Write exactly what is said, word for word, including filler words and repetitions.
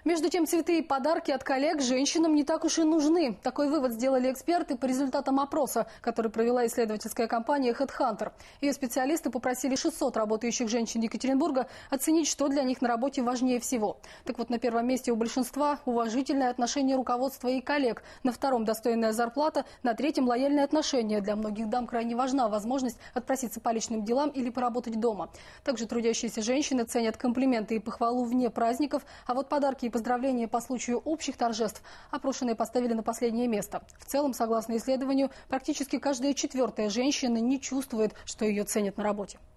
Между тем, цветы и подарки от коллег женщинам не так уж и нужны. Такой вывод сделали эксперты по результатам опроса, который провела исследовательская компания HeadHunter. Ее специалисты попросили шестьсот работающих женщин Екатеринбурга оценить, что для них на работе важнее всего. Так вот, на первом месте у большинства уважительное отношение руководства и коллег, на втором достойная зарплата, на третьем лояльное отношение. Для многих дам крайне важна возможность отпроситься по личным делам или поработать дома. Также трудящиеся женщины ценят комплименты и похвалу вне праздников, а вот подарки и поздравления по случаю общих торжеств опрошенные поставили на последнее место. В целом, согласно исследованию, практически каждая четвертая женщина не чувствует, что ее ценят на работе.